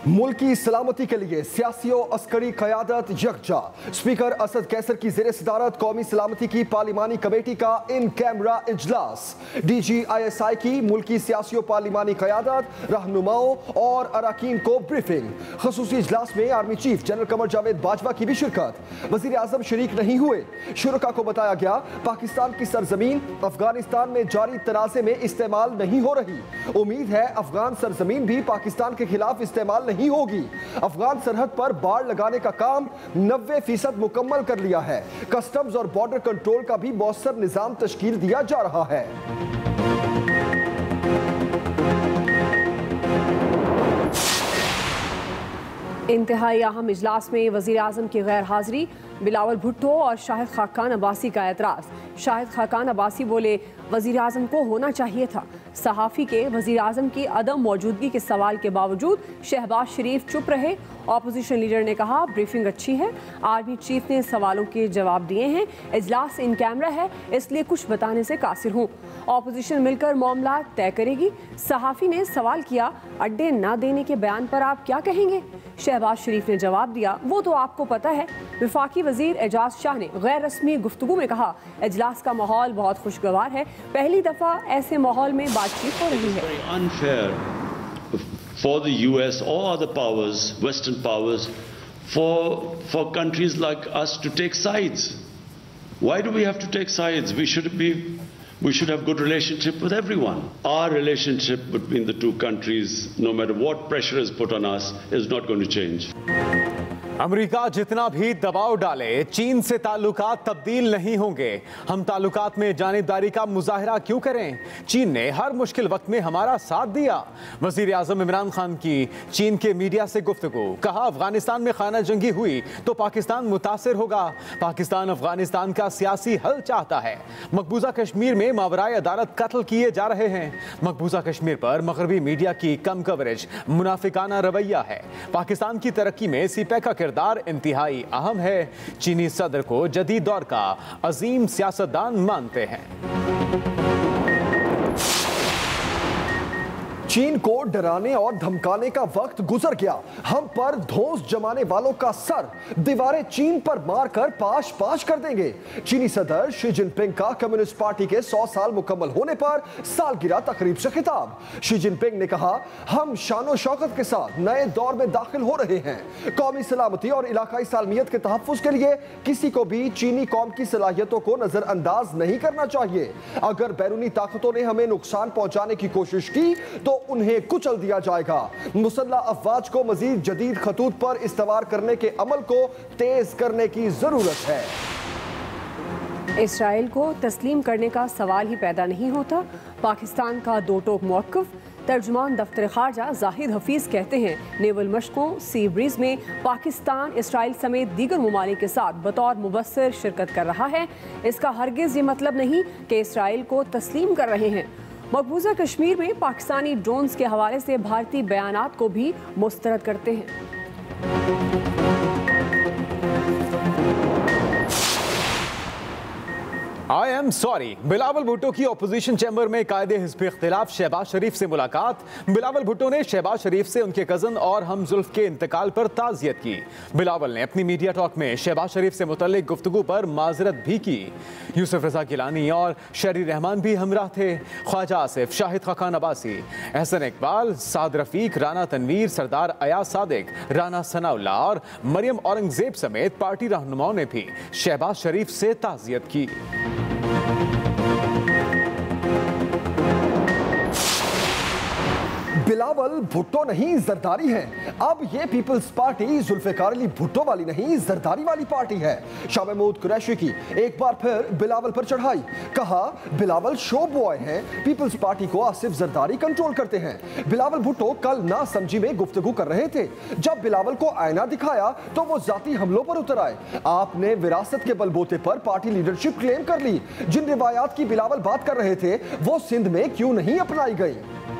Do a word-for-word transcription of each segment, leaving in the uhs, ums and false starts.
मुल्क की सलामती के लिए सियासी और अस्करी क़यादत यकजा। स्पीकर असद कैसर की ज़ेर सदारत कौमी सलामती की पार्लिमानी कमेटी का इन कैमरा इजलास। D G I S I की मुल्की सियासी और पार्लिमानी क़यादत, रहनुमाओं और अरकान को ब्रीफिंग। खसूसी इजलास में army chief general Qamar Javed Bajwa की भी शिरकत। वज़ीर आज़म शरीक नहीं हुए। शुरका को बताया गया पाकिस्तान की सरजमीन अफगानिस्तान में जारी तनाज़े में इस्तेमाल नहीं हो रही। उम्मीद है अफगान सरजमीन भी पाकिस्तान के खिलाफ इस्तेमाल नहीं होगी। अफगान सरहद पर बाड़ लगाने का काम नब्बे फीसद मुकम्मल कर लिया है। कस्टम्स और बॉर्डर कंट्रोल का भी मौसर निजाम तश्कील दिया जा रहा है। इंतहाई अहम इजलास में वज़ीर आज़म की गैर हाजिरी, बिलावल भुट्टो और शाहिद खाकान अब्बासी का एतराज़। शाहिद खाकान अब्बासी बोले वज़ीर आज़म को होना चाहिए था। सहाफ़ी के वज़ीर आज़म की अदम मौजूदगी के सवाल के बावजूद शहबाज शरीफ चुप रहे। ऑपोजिशन लीडर ने कहा ब्रीफिंग अच्छी है, आर्मी चीफ ने सवालों के जवाब दिए हैं, इजलास इन कैमरा है इसलिए कुछ बताने से कासिर हूँ। ऑपोजिशन मिलकर मामला तय करेगी। सहाफ़ी ने सवाल किया अड्डे न देने के बयान पर आप क्या कहेंगे? शहबाज शरीफ ने जवाब दिया वो तो आपको पता है। वफाकी वज़ीर एजाज शाह ने गैर रस्मी गुफ्तगू में कहा इजलास का माहौल बहुत खुशगवार है, पहली दफ़ा ऐसे माहौल में बातचीत हो रही है। For the U S or other powers, Western powers, for for countries like us to take sides. Why do we have to take sides? We should be, we should have good relationship with everyone. Our relationship between the two countries, no matter what pressure is put on us, is not going to change. America जितना भी दबाव डाले चीन से ताल्लुकात तब्दील नहीं होंगे। हम ताल्लुकात में जानिबदारी का मुजाहरा क्यों करें? चीन ने हर मुश्किल वक्त में हमारा साथ दिया। वजीर आजम इमरान खान की चीन के मीडिया से गुफ्तगू। कहा अफगानिस्तान में खाना जंगी हुई तो पाकिस्तान मुतासिर होगा। पाकिस्तान अफगानिस्तान का सियासी हल चाहता है। मकबूजा कश्मीर में मावराए अदालत कत्ल किए जा रहे हैं। मकबूजा कश्मीर पर मगरबी मीडिया की कम कवरेज मुनाफिकाना रवैया है। पाकिस्तान की तरक्की में सीपैक का किरदार इंतहाई अहम है। चीनी सदर को जदीद दौर का अजीम सियासतदान मानते हैं। चीन को डराने और धमकाने का वक्त गुजर गया। हम पर धौंस जमाने वालों का सर दीवारें चीन पर मारकर पाश पाश कर देंगे। चीनी सदर शी जिनपिंग का कम्युनिस्ट पार्टी के सौ साल मुकम्मल होने पर सालगिरह तकरीब से खिताब। शी जिनपिंग ने कहा हम शानो शौकत के साथ नए दौर में दाखिल हो रहे हैं। कौमी सलामती और इलाकाई सालमियत के तहफ्फुज़ के लिए किसी को भी चीनी कौम की सलाहियतों को नजरअंदाज नहीं करना चाहिए। अगर बैरूनी ताकतों ने हमें नुकसान पहुंचाने की कोशिश की तो उन्हें कुचल दिया जाएगा। मुसल्लह अफवाज को मजीद जदीद खतूत पर इस्तवार करने के अमल को तेज करने की जरूरत है। इसराइल को तस्लीम करने का सवाल ही पैदा नहीं होता। पाकिस्तान का दो टोक मौक़िफ़। तर्जुमान दफ्तर खारजा जाहिद हफीज़ कहते हैं नेवल मशकों सी ब्रीज में पाकिस्तान इसराइल समेत दीगर ममालिक के साथ बतौर मुबस्सिर शिरकत कर रहा है। इसका हरगिज़ ये मतलब नहीं कि इसराइल को तस्लीम कर रहे हैं। मकबूजा कश्मीर में पाकिस्तानी ड्रोन्स के हवाले से भारतीय बयानात को भी मुस्तरद करते हैं। I am sorry. Bilawal Bhutto की ऑपोजिशन चैम्बर में कायदे हिज़्ब इख्तिलाफ शहबाज शरीफ से मुलाकात। बिलावल भुट्टो ने शहबाज शरीफ से उनके कज़न और हमजुल्फ के इंतकाल पर ताज़ियत की। बिलावल ने अपनी मीडिया टॉक में शहबाज शरीफ से मुतल्लिक गुफ्तगू पर माजरत भी की। यूसुफ रज़ा गिलानी और शरी रहमान भी हमराह थे। ख्वाजा आसिफ, शाहिद खाकान अब्बासी, एहसन इकबाल, साद रफीक, राना तनवीर, सरदार अयाज सादिक, राना सनाउल्लाह और मरियम औरंगजेब समेत पार्टी रहनुमाओं ने भी शहबाज शरीफ से ताज़ियत की। बिलावल भुट्टो नहीं जरदारी है। अब ये पीपल्स पार्टी जुल्फिकार अली भुट्टो वाली नहीं जरदारी वाली पार्टी है। शाह महमूद कुरैशी की एक बार फिर बिलावल पर चढ़ाई। कहा बिलावल शो बॉय हैं, पीपल्स पार्टी को आसिफ जरदारी कंट्रोल करते हैं। बिलावल भुट्टो कल ना समझी में गुफ्तगू कर रहे थे। जब बिलावल को आईना दिखाया तो वो जाती हमलों पर उतर आए। आपने विरासत के बलबूते पर पार्टी लीडरशिप क्लेम कर ली। जिन रिवायात की बिलावल बात कर रहे थे वो सिंध में क्यों नहीं अपनाई गई?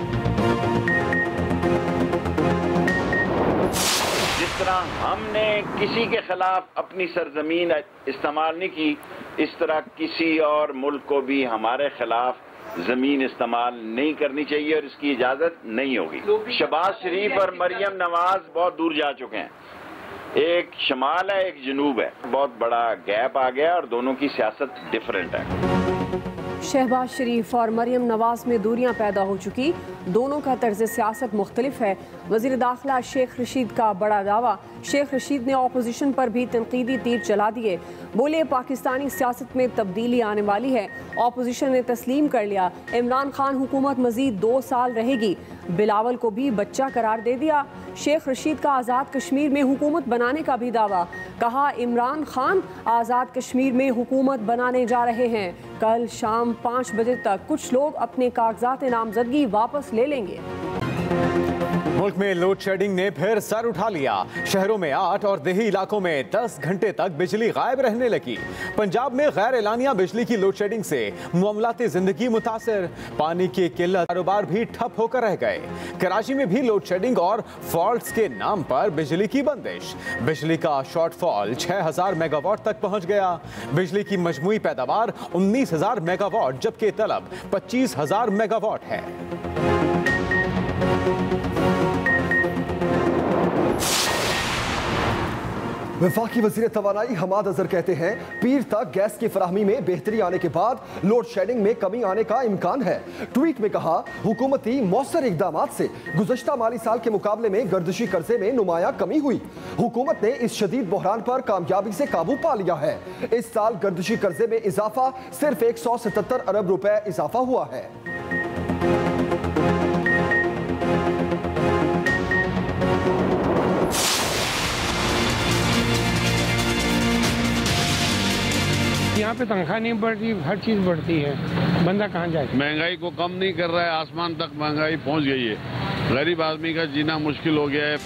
जिस तरह हमने किसी के खिलाफ अपनी सरजमीन इस्तेमाल नहीं की, इस तरह किसी और मुल्क को भी हमारे खिलाफ जमीन इस्तेमाल नहीं करनी चाहिए और इसकी इजाजत नहीं होगी। शहबाज शरीफ और मरियम नवाज बहुत दूर जा चुके हैं, एक शमाल है एक जनूब है, बहुत बड़ा गैप आ गया और दोनों की सियासत डिफरेंट है। शहबाज शरीफ और मरियम नवाज में दूरियां पैदा हो चुकी, दोनों का तर्ज सियासत मुख्तलिफ है। वज़ीर दाखिला शेख रशीद का बड़ा दावा, शेख रशीद ने अपोजिशन पर भी तनकीदी तीर चला दिए, बोले पाकिस्तानी सियासत में तब्दीली आने वाली है। अपोजिशन ने तस्लीम कर लिया इमरान खान हुकूमत मजीद दो साल रहेगी, बिलावल को भी बच्चा करार दे दिया। शेख रशीद का आज़ाद कश्मीर में हुकूमत बनाने का भी दावा, कहा इमरान खान आज़ाद कश्मीर में हुकूमत बनाने जा रहे हैं, कल शाम पाँच बजे तक कुछ लोग अपने कागजात नामजदगी वापस ले लेंगे। मुल्क में लोड शेडिंग ने फिर सर उठा लिया, शहरों में आठ और देही इलाकों में दस घंटे तक बिजली गायब रहने लगी। पंजाब में गैर एलानिया बिजली की लोड शेडिंग से मामलाती जिंदगी मुतासर, पानी की किल्लत, कारोबार भी ठप होकर रह गए। कराची में भी लोड शेडिंग और फॉल्ट्स के नाम पर बिजली की बंदिश, बिजली का शॉर्टफॉल छह हजार मेगावाट तक पहुंच गया। बिजली की मजमूई पैदावार उन्नीस हजार मेगावाट जबकि तलब पच्चीस हजार मेगावाट है। वफाकी वज़ीर तवानाई हमाद अजहर कहते हैं पीर तक गैस की फराहमी में बेहतरी आने के बाद लोड शेडिंग में कमी आने का इम्कान है। ट्वीट में कहा हुकूमती मौसर इकदाम से गुज़श्ता माली साल के मुकाबले में गर्दिशी कर्जे में नुमाया कमी हुई। हुकूमत ने इस शदीद बहरान पर कामयाबी से काबू पा लिया है। इस साल गर्दिशी कर्जे में इजाफा सिर्फ एक सौ सतहत्तर अरब रुपए इजाफा हुआ है। यहाँ पे तनख्वाह नहीं बढ़ती, हर चीज़ बढ़ती है, बंदा कहाँ जाए। महंगाई को कम नहीं कर रहा है, आसमान तक महंगाई पहुँच गई है, गरीब आदमी का जीना मुश्किल हो गया है।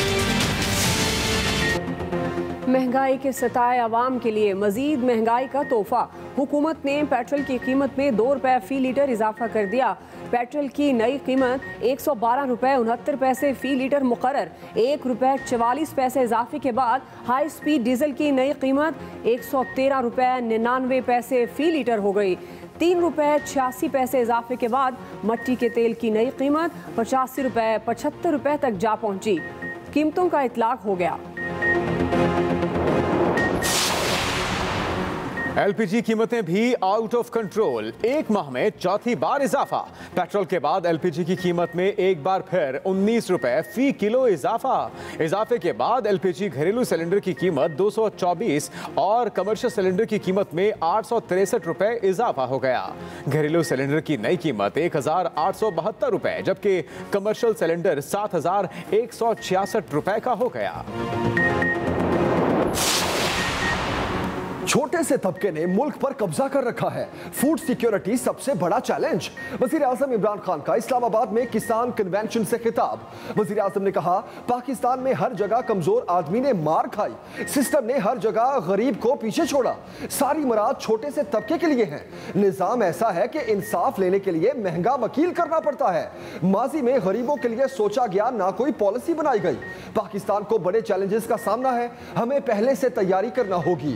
महंगाई के सताए अवाम के लिए मजीद महंगाई का तोहफा, हुकूमत ने पेट्रोल की कीमत में दो रुपए फी लीटर इजाफा कर दिया। पेट्रोल की नई कीमत एक सौ बारह रुपए उनहत्तर पैसे फी लीटर मुकर्रर, एक रुपए चवालीस पैसे इजाफे के बाद हाई स्पीड डीजल की नई कीमत एक सौ तेरह रुपए निन्यानवे पैसे फी लीटर हो गई। तीन रुपए छियासी पैसे इजाफे के बाद मट्टी के तेल की नई कीमत पचासी रुपए पचहत्तर रुपए तक जा पहुंची। कीमतों का इतलाक हो गया। एलपीजी कीमतें भी आउट ऑफ कंट्रोल, एक माह में चौथी बार इजाफा। पेट्रोल के बाद एलपीजी की कीमत में एक बार फिर उन्नीस रुपए फी किलो इजाफा। इजाफे के बाद एलपीजी घरेलू सिलेंडर की कीमत दो सौ चौबीस और कमर्शियल सिलेंडर की कीमत में आठ सौ तिरसठ रुपए इजाफा हो गया। घरेलू सिलेंडर की नई कीमत एक हजार आठ सौ बहत्तर रुपए जबकि कमर्शियल सिलेंडर सात हजार एक सौ छियासठ रुपए का हो गया। छोटे से तबके ने मुल्क पर कब्जा कर रखा है, फूड सिक्योरिटी सबसे बड़ा चैलेंज। वजीर आजम इमरान खान का इस्लामाबाद में किसान कन्वेंशन से खिताब। वजीर आजम ने कहा पाकिस्तान में हर जगह कमजोर आदमी ने मार खाई, सिस्टम ने हर जगह गरीब को पीछे छोड़ा। सारी मुराद छोटे से तबके के लिए है। निजाम ऐसा है कि इंसाफ लेने के लिए महंगा वकील करना पड़ता है। माजी में गरीबों के लिए सोचा गया ना कोई पॉलिसी बनाई गई। पाकिस्तान को बड़े चैलेंजेस का सामना है, हमें पहले से तैयारी करना होगी।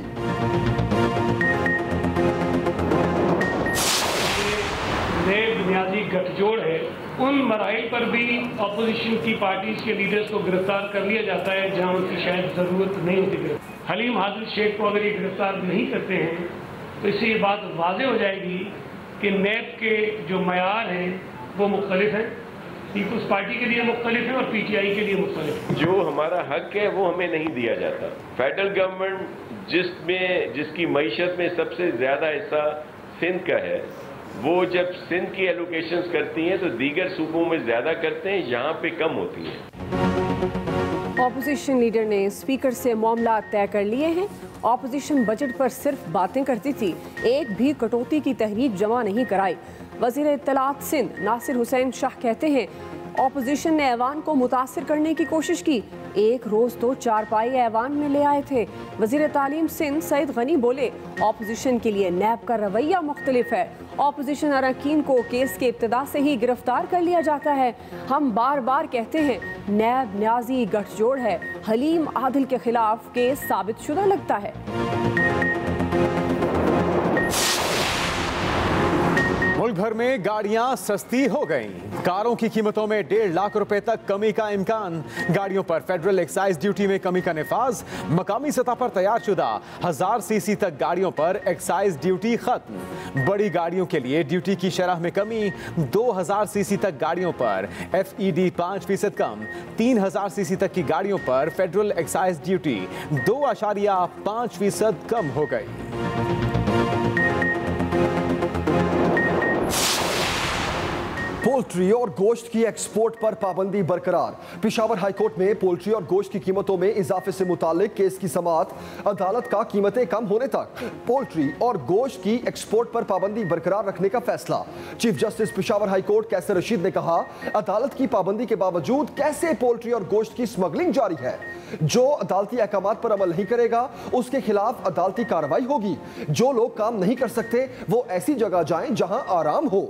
बुनियादी गठजोड़ है, उन मराइल पर भी अपोजिशन की पार्टीज के लीडर्स को गिरफ्तार कर लिया जाता है जहां उनकी शायद जरूरत नहीं होती। हलीम हाजिर शेख को अगर ये गिरफ्तार नहीं करते हैं तो इससे ये बात वाज़ेह हो जाएगी कि नैब के जो मयार हैं वो मुख्तलिफ हैं, पीपल्स पार्टी के लिए मुख्तलिफ है और पीटीआई के लिए मुख्तलिफ है। जो हमारा हक है वो हमें नहीं दिया जाता। फेडरल गवर्नमेंट जिसमें जिसकी मईशत में सबसे ज़्यादा हिस्सा सिंध का है, वो जब सिंध की एलोकेशंस करती हैं तो दीगर सूबों में ज्यादा करते हैं, यहाँ पे कम होती है। ऑपोजिशन लीडर ने स्पीकर से मामला तय कर लिए हैं। ऑपोजिशन बजट पर सिर्फ बातें करती थी, एक भी कटौती की तहरीक जमा नहीं कराई। वजीर इत्तलात सिंध नासिर हुसैन शाह कहते हैं ऑपोजिशन ने ऐवान को मुतासिर करने की कोशिश की, एक रोज तो चारपाई ऐवान में ले आए थे। वजीर तालीम सिंध सईद गनी बोले ऑपोजिशन के लिए नैब का रवैया मुख्तलिफ है। ऑपोजिशन अरकान को केस के इब्तिदा से ही गिरफ्तार कर लिया जाता है। हम बार बार कहते हैं नैब न्याजी गठजोड़ है, हलीम आदिल के खिलाफ केस साबित शुदा लगता है। मुल्क भर भर में गाड़ियां सस्ती हो गईं। कारों की कीमतों में डेढ़ लाख रुपए तक कमी का इम्कान। गाड़ियों पर फेडरल एक्साइज ड्यूटी में कमी का निफाज। मकामी सतह पर तैयार शुदा हजार सीसी तक गाड़ियों पर एक्साइज ड्यूटी खत्म। बड़ी गाड़ियों के लिए ड्यूटी की शरह में कमी। दो हजार सीसी तक गाड़ियों पर एफ ई डी पांच फीसद कम। तीन हजार सीसी तक की गाड़ियों पर फेडरल एक्साइज ड्यूटी दो आशारिया पांच फीसद कम हो गई। पोल्ट्री और गोश्त की एक्सपोर्ट पर पाबंदी बरकरार। पेशावर हाईकोर्ट में पोल्ट्री और गोश्त की कीमतों में इजाफे से मुतालिक केस की समाअत। अदालत का कीमतें कम होने तक पोल्ट्री और गोश्त की एक्सपोर्ट पर पाबंदी बरकरार रखने का फैसला। Chief justice Peshawar high court Qaiser Rashid ने कहा, अदालत की पाबंदी के बावजूद कैसे पोल्ट्री और गोश्त की स्मगलिंग जारी है। जो अदालती अहकामात पर अमल नहीं करेगा उसके खिलाफ अदालती कार्रवाई होगी। जो लोग काम नहीं कर सकते वो ऐसी जगह जाएं जहां आराम हो।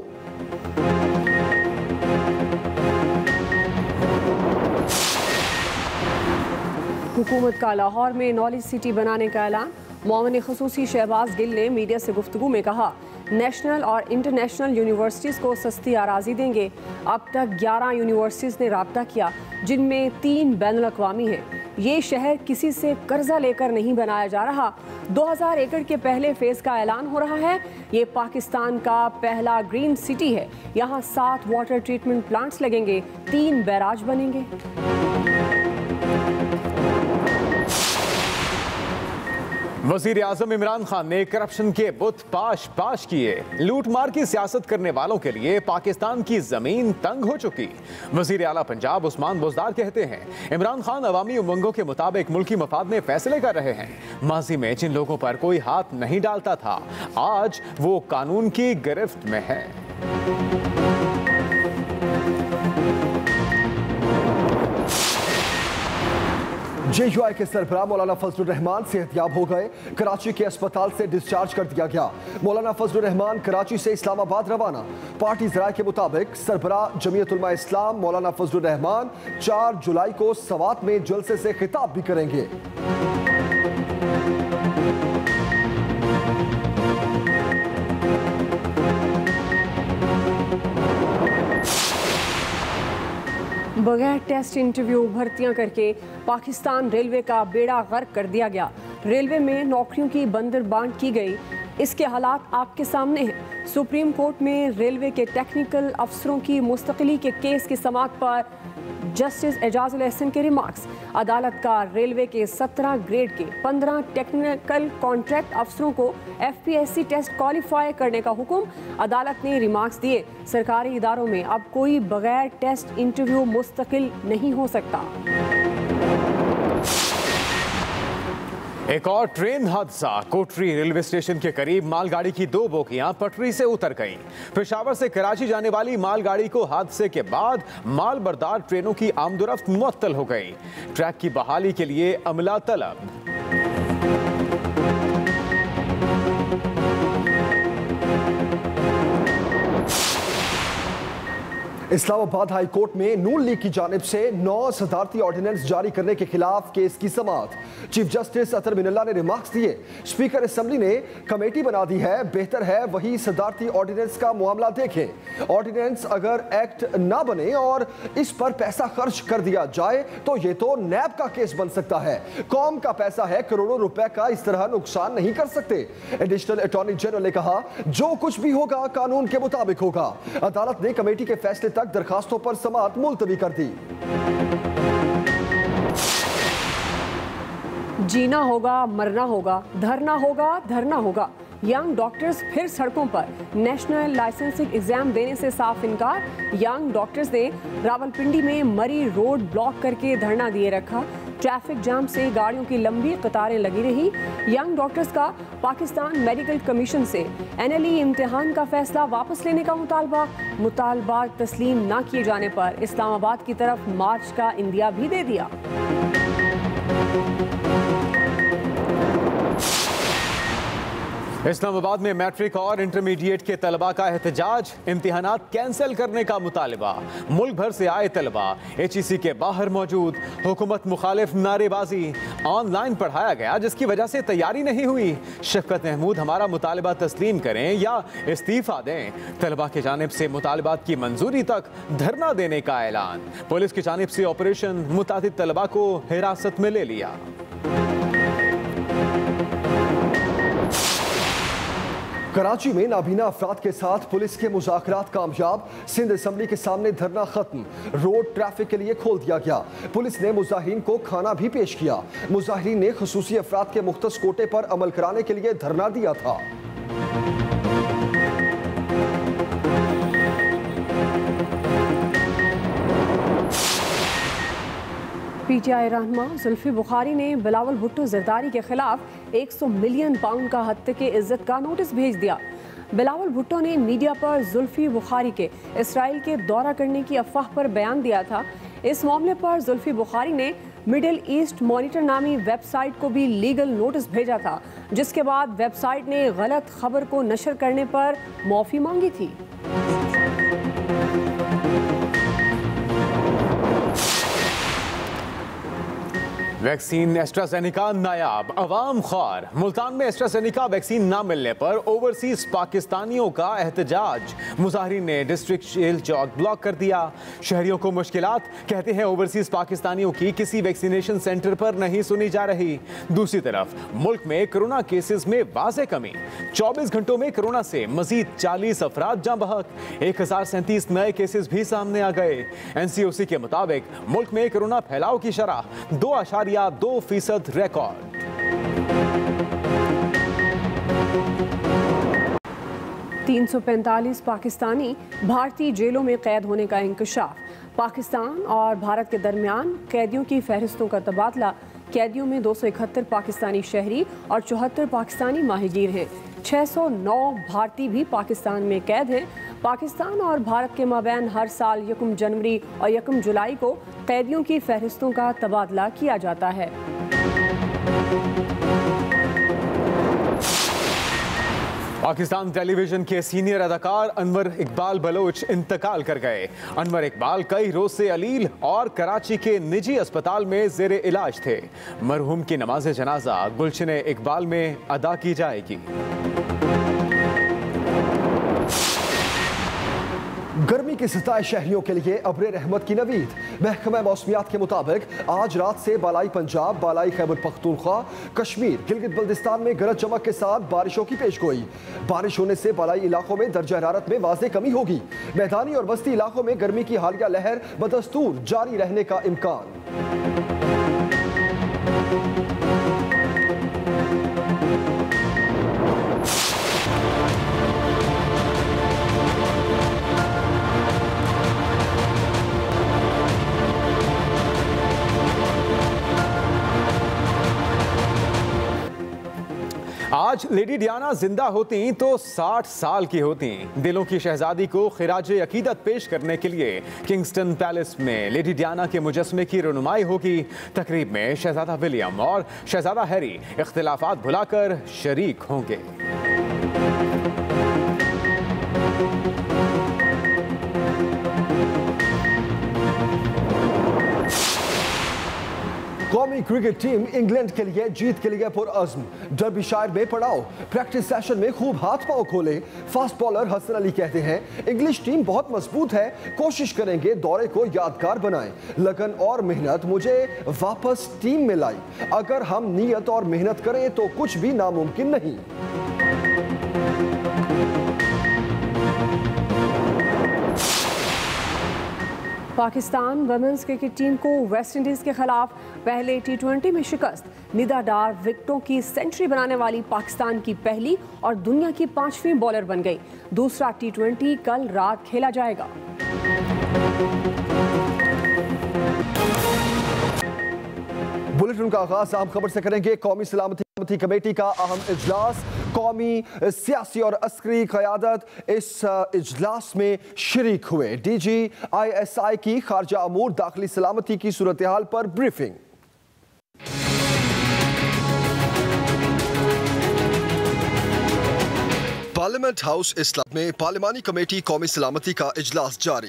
हुकूमत का लाहौर में नॉलेज सिटी बनाने का ऐलान। मौमन खसूसी शहबाज गिल ने मीडिया से गुफ्तगू में कहा, नेशनल और इंटरनेशनल यूनिवर्सिटीज़ को सस्ती आराजी देंगे। अब तक ग्यारह यूनिवर्सिटीज़ ने राब्ता किया, जिनमें तीन बैनुल-अक़वामी हैं। ये शहर किसी से कर्जा लेकर नहीं बनाया जा रहा। दो हज़ार एकड़ के पहले फेज़ का ऐलान हो रहा है। ये पाकिस्तान का पहला ग्रीन सिटी है। यहाँ सात वाटर ट्रीटमेंट प्लांट्स लगेंगे, तीन बैराज बनेंगे। वजीर आजम इमरान खान ने करप्शन के बुत पाश पाश किए। लूट मार की सियासत करने वालों के लिए पाकिस्तान की जमीन तंग हो चुकी। वजीर आला पंजाब उस्मान बुज़दार कहते हैं, इमरान खान अवामी उमंगों के मुताबिक मुल्की मफाद में फैसले कर रहे हैं। माजी में जिन लोगों पर कोई हाथ नहीं डालता था, आज वो कानून की गिरफ्त में है। जे यू आई के सरबराह मौलाना फजलुर रहमान सेहतयाब हो गए। कराची के अस्पताल से डिस्चार्ज कर दिया गया। मौलाना फजलुर रहमान कराची से इस्लामाबाद रवाना। पार्टी ज़राए के मुताबिक सरबराह जमीयत उलमा इस्लाम मौलाना फजलुर रहमान चार जुलाई को सवात में जलसे से खिताब भी करेंगे। बगैर टेस्ट इंटरव्यू भर्तियां करके पाकिस्तान रेलवे का बेड़ा गर्क कर दिया गया। रेलवे में नौकरियों की बंदरबांट की गई। इसके हालात आपके सामने हैं। सुप्रीम कोर्ट में रेलवे के टेक्निकल अफसरों की मुस्तकिली के केस की समाअत पर जस्टिस एजाजुल एहसन के रिमार्क्स। अदालत का रेलवे के सत्रह ग्रेड के पंद्रह टेक्निकल कॉन्ट्रैक्ट अफसरों को F P S C test qualify करने का हुक्म। अदालत ने रिमार्क्स दिए, सरकारी इदारों में अब कोई बगैर टेस्ट इंटरव्यू मुस्तकिल नहीं हो सकता। एक और ट्रेन हादसा। कोटरी रेलवे स्टेशन के करीब मालगाड़ी की दो बोगियां पटरी से उतर गईं। पेशावर से कराची जाने वाली मालगाड़ी को हादसे के बाद माल बरदार ट्रेनों की आमदोरफ्त मुअत्तल हो गई। ट्रैक की बहाली के लिए अमला तलब। इस्लामाबाद हाई कोर्ट में नून लीग की जानिब से नौ सदारती ऑर्डिनेंस जारी करने के खिलाफ केस की समाअत। चीफ जस्टिस अतर मिनल्ला ने रिमार्क्स दिए, स्पीकर असेंबली ने कमेटी बना दी है, बेहतर है वही सदारती ऑर्डिनेंस का मामला देखें। ऑर्डिनेंस अगर एक्ट ना बने और इस पर पैसा खर्च कर दिया जाए तो ये तो नैब का केस बन सकता है। कौम का पैसा है, करोड़ों रुपए का इस तरह नुकसान नहीं कर सकते। एडिशनल अटॉर्नी जनरल ने कहा, जो कुछ भी होगा कानून के मुताबिक होगा। अदालत ने कमेटी के फैसले तक दरखास्तों पर समाअत मुलतवी कर दी। जीना होगा, मरना होगा, धरना होगा, धरना होगा। यंग डॉक्टर्स फिर सड़कों पर। नेशनल लाइसेंसिंग एग्जाम देने से साफ इनकार। यंग डॉक्टर्स ने रावलपिंडी में मरी रोड ब्लॉक करके धरना दिए रखा। ट्रैफिक जाम से गाड़ियों की लंबी कतारें लगी रही। यंग डॉक्टर्स का पाकिस्तान मेडिकल कमीशन से एन एल ई इम्तिहान का फैसला वापस लेने का मुतालबा। मुतालबा तस्लीम न किए जाने पर इस्लामाबाद की तरफ मार्च का इंदिया भी दे दिया। इस्लामाबाद में मैट्रिक और इंटरमीडिएट के तलबा का एहतजाज, इम्तिहानात कैंसिल करने का मुतालिबा। मुल्क भर से आए तलबा एच ई सी के बाहर मौजूद। हुकूमत मुखालिफ नारेबाजी। ऑनलाइन पढ़ाया गया जिसकी वजह से तैयारी नहीं हुई। शफकत महमूद हमारा मुतालिबा तस्लीम करें या इस्तीफा दें। तलबा की जानिब से मुतालिबात की मंजूरी तक धरना देने का ऐलान। पुलिस की जानिब से ऑपरेशन, मुतादिद तलबा को हिरासत में ले लिया। कराची में नाबीना अफराद के साथ पुलिस के मुज़ाकरात कामयाब। सिंध असम्बली के सामने धरना खत्म। रोड ट्रैफिक के लिए खोल दिया गया। पुलिस ने मुजाहिरीन को खाना भी पेश किया। मुजाहिरीन ने खुसूसी अफराद के मुख्तस कोटे पर अमल कराने के लिए धरना दिया था। पीटीआई रहनुमा जुल्फी बुखारी ने बिलावल भुट्टो जरदारी के खिलाफ सौ मिलियन पाउंड का हत्या के इज्जत का नोटिस भेज दिया। बिलावल भुट्टो ने मीडिया पर जुल्फी बुखारी के इसराइल के दौरा करने की अफवाह पर बयान दिया था। इस मामले पर जुल्फी बुखारी ने मिडिल ईस्ट मॉनिटर नामी वेबसाइट को भी लीगल नोटिस भेजा था, जिसके बाद वेबसाइट ने गलत खबर को नशर करने पर माफी मांगी थी। वैक्सीन एस्ट्राजेनिका नायाब, अवाम ख्वार। मुल्तान में एस्ट्राजेनिका वैक्सीन ना मिलने पर ओवरसीज पाकिस्तानियों का एहतजाज। मुजाहिरीन ने डिस्ट्रिक्ट जेल चौक ब्लॉक कर दिया। शहरियों को मुश्किलात, कहते हैं ओवरसीज पाकिस्तानियों की किसी वैक्सीनेशन सेंटर पर नहीं सुनी जा रही। दूसरी तरफ मुल्क में कोरोना केसेस में वाज़े कमी। चौबीस घंटों में कोरोना से मजीद चालीस अफराद जाँ बहक। एक हजार सैंतीस नए केसेस भी सामने आ गए। एन सी ओ सी के मुताबिक मुल्क में कोरोना फैलाव की शरह दो आशारिया दो फीसद रिकॉर्ड। तीन सौ पैंतालीस पाकिस्तानी भारतीय जेलों में कैद होने का इंकशाफ। पाकिस्तान और भारत के दरमियान कैदियों की फहरिस्तों का तबादला। कैदियों में दो सौ इकहत्तर पाकिस्तानी शहरी और चौहत्तर पाकिस्तानी माहिगीर हैं। छह सौ नौ भारतीय भी पाकिस्तान में कैद हैं। पाकिस्तान और भारत के माबैन हर साल यकम जनवरी और यकम जुलाई को कैदियों की फहरिस्तों का तबादला किया जाता है। पाकिस्तान टेलीविजन के सीनियर अदाकार अनवर इकबाल बलोच इंतकाल कर गए। अनवर इकबाल कई रोज से अलील और कराची के निजी अस्पताल में जेरे इलाज थे। मरहूम की नमाज जनाजा गुलशन इकबाल में अदा की जाएगी। गर्मी के सताए शहरियों के लिए अब्रे रहमत की नवीद। महकमा मौसमियात के मुताबिक आज रात से बालाई पंजाब, बालाई खैबर पख्तूनख्वा, कश्मीर, गिलगित बल्दिस्तान में गरज चमक के साथ बारिशों की पेशगोई। बारिश होने से बालाई इलाकों में दर्जा हरारत में वाज़े कमी होगी। मैदानी और बस्ती इलाकों में गर्मी की हालिया लहर बदस्तूर जारी रहने का इम्कान। आज लेडी डियाना जिंदा होती तो साठ साल की होती। दिलों की शहजादी को खिराज अकीदत पेश करने के लिए किंगस्टन पैलेस में लेडी डियाना के मुजस्मे की रनुमाई होगी। तकरीब में शहजादा विलियम और शहजादा हैरी इख्तिलाफात भुलाकर शरीक होंगे। कौमी क्रिकेट टीम इंग्लैंड के लिए जीत के लिए पुरअज़्म। डर्बीशायर में पड़ाव। प्रैक्टिस सेशन में खूब हाथ पांव खोले। फास्ट बॉलर हसन अली कहते हैं इंग्लिश टीम बहुत मजबूत है, कोशिश करेंगे दौरे को यादगार बनाएं। लगन और मेहनत मुझे वापस टीम में लाई। अगर हम नियत और मेहनत करें तो कुछ भी नामुमकिन नहीं। पाकिस्तान वुमेन्स क्रिकेट टीम को वेस्टइंडीज के खिलाफ पहले टी ट्वेंटी में शिकस्त। निदा डार विकेटों की सेंचुरी बनाने वाली पाकिस्तान की पहली और दुनिया की पांचवीं बॉलर बन गई। दूसरा टी ट्वेंटी कल रात खेला जाएगा। बुलेटिन का आगाज अहम खबर से करेंगे। कौमी सलामती कमेटी का अहम इजलास। कौमी सियासी और अस्करी क़यादत इस इजलास में शरीक हुए। D G I S I की खारजा अमूर दाखिली सलामती की सूरत हाल पर ब्रीफिंग। पार्लियामेंट हाउस इस्लाम में पार्लिमानी कमेटी कौमी सलामती का इजलास जारी।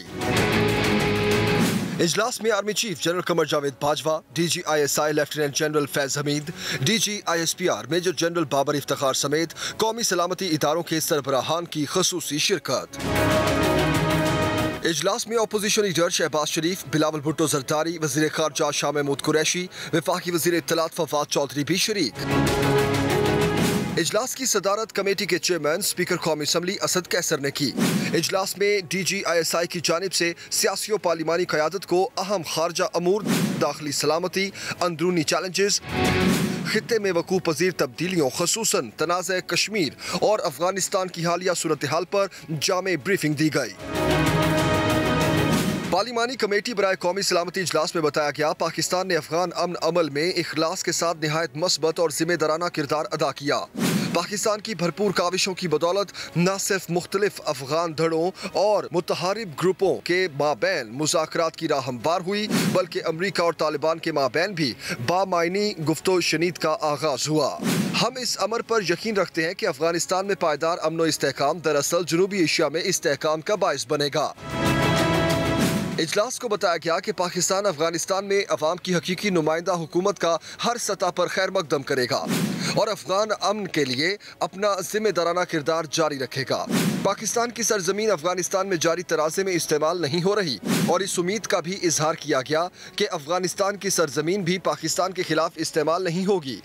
इजलास में army chief general Qamar Javed Bajwa, DG ISI lieutenant general Faiz Hamid, DG ISPR major general Babar Iftikhar समेत कौमी सलामती इदारों के सरबराहान की खसूसी शिरकत। इजलास में अपोजिशन लीडर शहबाज शरीफ, बिलावल भुट्टो जरदारी, वजीर खारजा शाह महमूद कुरैशी, वफाकी वजीर इत्तलात फवाद चौधरी भी शरीक। इजलास की सदारत कमेटी के चेयरमैन स्पीकर कौमी असम्बली असद कैसर ने की। इजलास में डीजी आईएसआई की जानिब से सियासी और पार्लिमानी क़यादत को अहम खारजा अमूर, दाखिली सलामती, अंदरूनी चैलेंजेस, खित्ते में वकूफ़ पजीर तब्दीलियों खसूसन तनाज़ कश्मीर और अफगानिस्तान की हालिया सूरत हाल पर जामे ब्रीफिंग दी गई। पार्लिमानी कमेटी बराए कौमी सलामती इजलास में बताया गया, पाकिस्तान ने अफगान अमन अमल में इखलास के साथ निहायत मस्बत और जिम्मेदाराना किरदार अदा किया। पाकिस्तान की भरपूर काविशों की बदौलत न सिर्फ मुख्तलिफ अफगान धड़ों और मुतहारिब ग्रुपों के माबैन मुज़ाकरात की राह हमवार हुई, बल्कि अमरीका और तालिबान के माबैन भी बामायनी गुफ्तो शनीद का आगाज हुआ। हम इस अमर पर यकीन रखते हैं कि अफगानिस्तान में पायदार अमन और इस्तेहकाम दरअसल जनूबी एशिया में इस्तेहकाम का बाइस बनेगा। इजलास को बताया गया कि पाकिस्तान अफगानिस्तान में अवाम की हकीकी नुमाइंदा हुकूमत का हर सतह पर खैर मकदम करेगा और अफगान अमन के लिए अपना जिम्मेदाराना किरदार जारी रखेगा। पाकिस्तान की सरजमीन अफगानिस्तान में जारी तराजे में इस्तेमाल नहीं हो रही और इस उम्मीद का भी इजहार किया गया कि अफगानिस्तान की सरजमीन भी पाकिस्तान के खिलाफ इस्तेमाल नहीं होगी।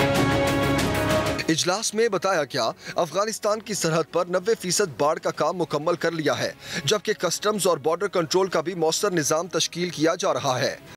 इजलास में बताया गया, अफगानिस्तान की सरहद पर नब्बे फीसद बाढ़ का काम मुकम्मल कर लिया है, जबकि कस्टम्स और बॉर्डर कंट्रोल का भी मौसर निज़ाम तश्कील किया जा रहा है।